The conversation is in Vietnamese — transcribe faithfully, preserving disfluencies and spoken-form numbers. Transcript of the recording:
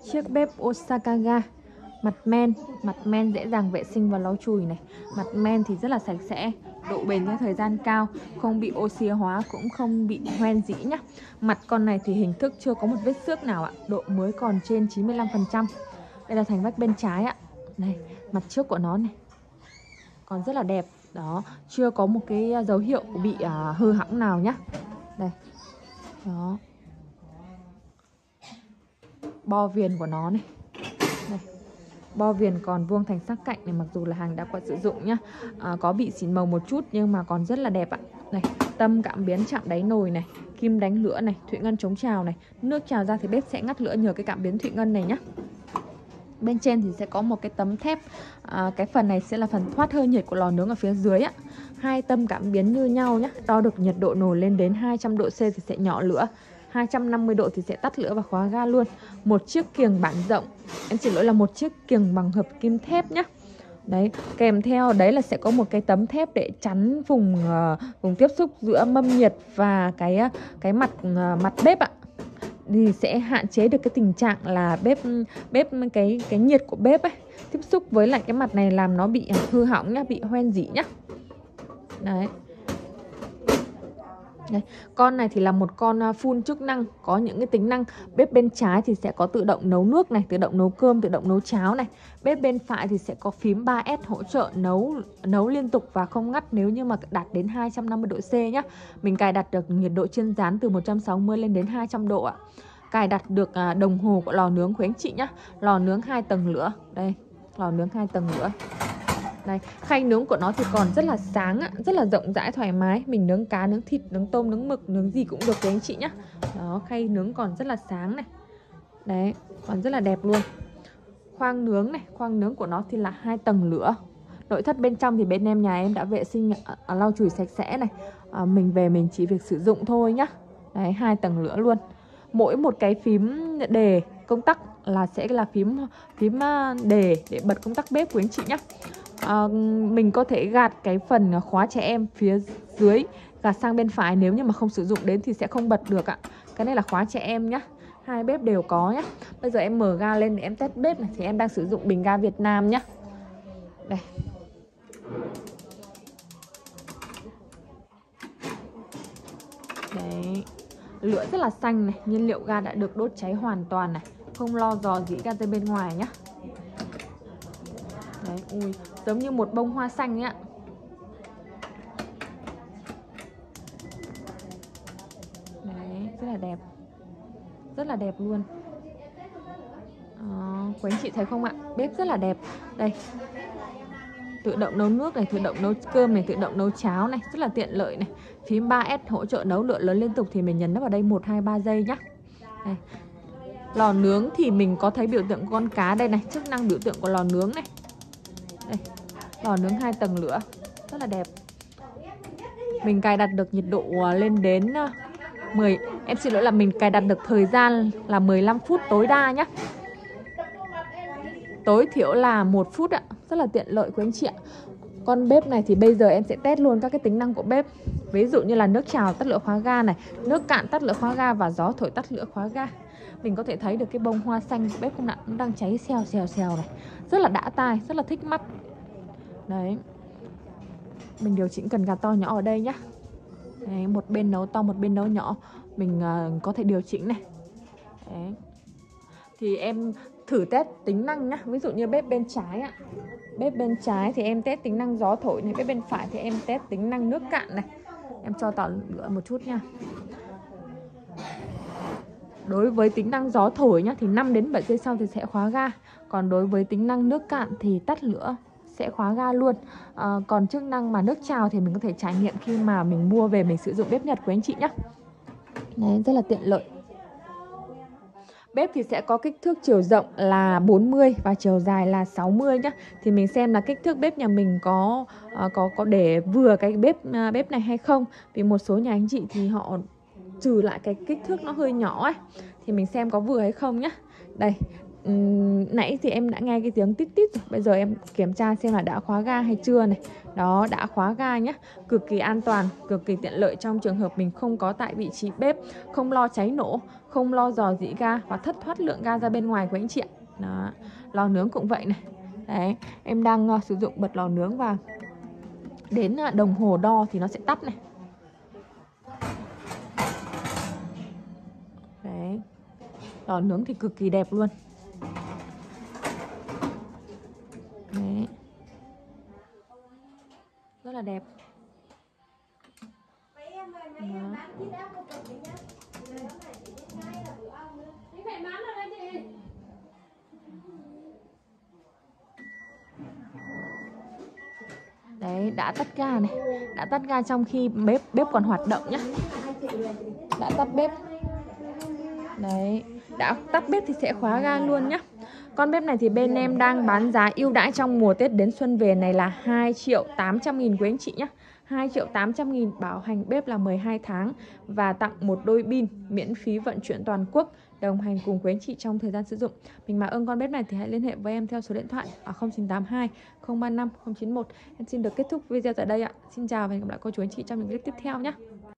Chiếc bếp Osaka Ga. Mặt men, mặt men dễ dàng vệ sinh và lau chùi này. Mặt men thì rất là sạch sẽ, độ bền theo thời gian cao, không bị oxy hóa, cũng không bị hoen dĩ nhá. Mặt con này thì hình thức chưa có một vết xước nào ạ, độ mới còn trên chín mươi lăm phần trăm. Đây là thành vách bên trái ạ. Này, mặt trước của nó này còn rất là đẹp. Đó, chưa có một cái dấu hiệu bị uh, hư hỏng nào nhá. Đây. Đó. Bo viền của nó này. Đây. Bo viền còn vuông thành sắc cạnh này, mặc dù là hàng đã qua sử dụng nhá. À, có bị xỉn màu một chút nhưng mà còn rất là đẹp ạ. Này, tâm cảm biến chạm đáy nồi này, kim đánh lửa này, thủy ngân chống trào này. Nước trào ra thì bếp sẽ ngắt lửa nhờ cái cảm biến thủy ngân này nhá. Bên trên thì sẽ có một cái tấm thép. à, Cái phần này sẽ là phần thoát hơi nhiệt của lò nướng ở phía dưới ạ. Hai tâm cảm biến như nhau nhé. Đo được nhiệt độ nồi lên đến hai trăm độ C thì sẽ nhỏ lửa, hai trăm năm mươi độ thì sẽ tắt lửa và khóa ga luôn. Một chiếc kiềng bản rộng, em xin lỗi là một chiếc kiềng bằng hợp kim thép nhé. Đấy, kèm theo đấy là sẽ có một cái tấm thép để chắn vùng uh, vùng tiếp xúc giữa mâm nhiệt và cái cái mặt uh, mặt bếp ạ. Thì sẽ hạn chế được cái tình trạng là bếp bếp cái cái nhiệt của bếp ấy tiếp xúc với lại cái mặt này làm nó bị hư hỏng nhá, bị hoen dỉ nhá. Đấy. Đây, con này thì là một con full chức năng, có những cái tính năng. Bếp bên trái thì sẽ có tự động nấu nước này, tự động nấu cơm, tự động nấu cháo này. Bếp bên phải thì sẽ có phím ba S hỗ trợ nấu nấu liên tục và không ngắt nếu như mà đạt đến hai trăm năm mươi độ C nhá. Mình cài đặt được nhiệt độ chiên rán từ một trăm sáu mươi lên đến hai trăm độ ạ. Cài đặt được đồng hồ của lò nướng của anh chị nhá. Lò nướng hai tầng lửa. Đây, lò nướng hai tầng lửa. Đây, khay nướng của nó thì còn rất là sáng, rất là rộng rãi thoải mái. Mình nướng cá, nướng thịt, nướng tôm, nướng mực, nướng gì cũng được đấy anh chị nhá. Đó, khay nướng còn rất là sáng này. Đấy, còn rất là đẹp luôn. Khoang nướng này, khoang nướng của nó thì là hai tầng lửa. Nội thất bên trong thì bên em nhà em đã vệ sinh, à, lau chùi sạch sẽ này. à, Mình về mình chỉ việc sử dụng thôi nhá. Đấy, hai tầng lửa luôn. Mỗi một cái phím đề công tắc là sẽ là phím phím đề để bật công tắc bếp của anh chị nhá. À, mình có thể gạt cái phần khóa trẻ em phía dưới, gạt sang bên phải, nếu như mà không sử dụng đến thì sẽ không bật được ạ. Cái này là khóa trẻ em nhá. Hai bếp đều có nhá. Bây giờ em mở ga lên để em test bếp này. Thì em đang sử dụng bình ga Việt Nam nhá. Đây. Đấy. Lửa rất là xanh này, nhiên liệu ga đã được đốt cháy hoàn toàn này, không lo dò dỉ ga từ bên ngoài nhá. Đấy, ui, giống như một bông hoa xanh ấy ạ. Đấy, rất là đẹp. Rất là đẹp luôn. à, Quý anh chị thấy không ạ? Bếp rất là đẹp. Đây, tự động nấu nước này, tự động nấu cơm này, tự động nấu cháo này, rất là tiện lợi này. Phím ba S hỗ trợ nấu lửa lớn liên tục thì mình nhấn nó vào đây một, hai, ba giây nhá. Đây. Lò nướng thì mình có thấy biểu tượng con cá đây này, chức năng biểu tượng của lò nướng này. Đây, lò nướng hai tầng lửa, rất là đẹp. Mình cài đặt được nhiệt độ lên đến mười, em xin lỗi là mình cài đặt được thời gian là mười lăm phút tối đa nhá. Tối thiểu là một phút ạ, rất là tiện lợi của anh chị ạ. Con bếp này thì bây giờ em sẽ test luôn các cái tính năng của bếp. Ví dụ như là nước trào tắt lửa khóa ga này, nước cạn tắt lửa khóa ga và gió thổi tắt lửa khóa ga. Mình có thể thấy được cái bông hoa xanh của bếp không ạ, nó đang cháy xèo xèo xèo này. Rất là đã tai, rất là thích mắt. Đấy. Mình điều chỉnh cần gà to nhỏ ở đây nhá. Đấy, một bên nấu to, một bên nấu nhỏ. Mình uh, có thể điều chỉnh này. Đấy. Thì em thử test tính năng nhá. Ví dụ như bếp bên trái ạ. Bếp bên trái thì em test tính năng gió thổi này. Bếp bên phải thì em test tính năng nước cạn này. Em cho tỏ lửa một chút nha. Đối với tính năng gió thổi nhá, thì năm đến bảy giây sau thì sẽ khóa ga. Còn đối với tính năng nước cạn thì tắt lửa, sẽ khóa ga luôn. à, Còn chức năng mà nước trào thì mình có thể trải nghiệm khi mà mình mua về mình sử dụng bếp Nhật của anh chị nhé. Đấy, rất là tiện lợi. Bếp thì sẽ có kích thước chiều rộng là bốn mươi và chiều dài là sáu mươi nhá. Thì mình xem là kích thước bếp nhà mình có uh, có có để vừa cái bếp uh, bếp này hay không. Vì một số nhà anh chị thì họ trừ lại cái kích thước nó hơi nhỏ ấy. Thì mình xem có vừa hay không nhá. Đây, Ừm, nãy thì em đã nghe cái tiếng tít tít rồi. Bây giờ em kiểm tra xem là đã khóa ga hay chưa này. Đó, đã khóa ga nhé. Cực kỳ an toàn, cực kỳ tiện lợi trong trường hợp mình không có tại vị trí bếp, không lo cháy nổ, không lo rò rỉ ga và thất thoát lượng ga ra bên ngoài của anh chị ạ. Đó, lò nướng cũng vậy này. Đấy, em đang uh, sử dụng bật lò nướng và đến uh, đồng hồ đo thì nó sẽ tắt này. Đấy, lò nướng thì cực kỳ đẹp luôn. Đấy, rất là đẹp. Đó. Đấy, đã tắt ga này. Đã tắt ga trong khi bếp bếp còn hoạt động nhá. Đã tắt bếp. Đấy, đã tắt bếp thì sẽ khóa ga luôn nhá. Con bếp này thì bên em đang bán giá ưu đãi trong mùa Tết đến xuân về này là hai triệu tám trăm nghìn quý anh chị nhé. hai triệu tám trăm nghìn, bảo hành bếp là mười hai tháng và tặng một đôi pin, miễn phí vận chuyển toàn quốc, đồng hành cùng quý anh chị trong thời gian sử dụng. Mình mà ưng con bếp này thì hãy liên hệ với em theo số điện thoại ở không chín tám hai không ba năm không chín một. Em xin được kết thúc video tại đây ạ. Xin chào và hẹn gặp lại cô chú anh chị trong những clip tiếp theo nhé.